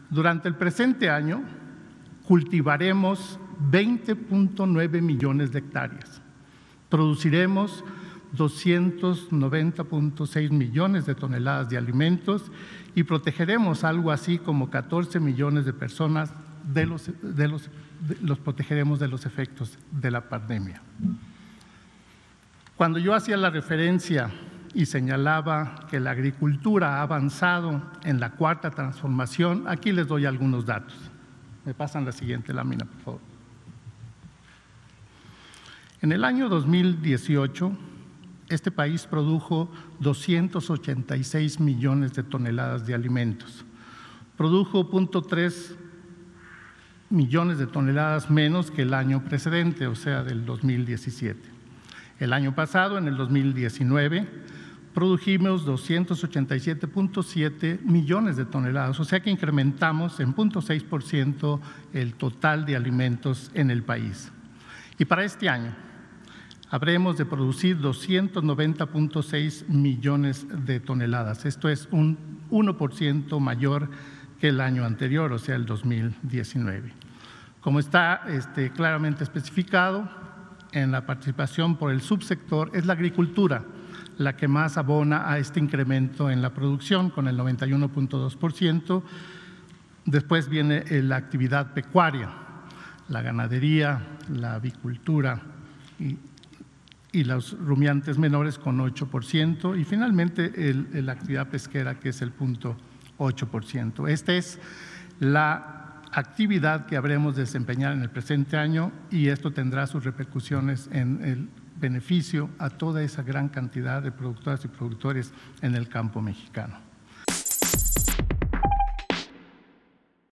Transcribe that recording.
Durante el presente año cultivaremos 20.9 millones de hectáreas, produciremos 290.6 millones de toneladas de alimentos y protegeremos algo así como 14 millones de personas los protegeremos de los efectos de la pandemia. Cuando yo hacía la referencia y señalaba que la agricultura ha avanzado en la cuarta transformación, aquí les doy algunos datos. Me pasan la siguiente lámina, por favor. En el año 2018, este país produjo 286 millones de toneladas de alimentos. Produjo 0.3 millones de toneladas menos que el año precedente, o sea, del 2017. El año pasado, en el 2019, produjimos 287.7 millones de toneladas, o sea que incrementamos en 0.6% el total de alimentos en el país. Y para este año habremos de producir 290.6 millones de toneladas. Esto es un 1% mayor que el año anterior, o sea, el 2019. Como está claramente especificado, en la participación por el subsector es la agricultura la que más abona a este incremento en la producción, con el 91.2%. Después viene la actividad pecuaria, la ganadería, la avicultura y los rumiantes menores con 8%, y finalmente la actividad pesquera, que es el 0.8%. Esta es la actividad que habremos de desempeñar en el presente año y esto tendrá sus repercusiones en el beneficio a toda esa gran cantidad de productoras y productores en el campo mexicano.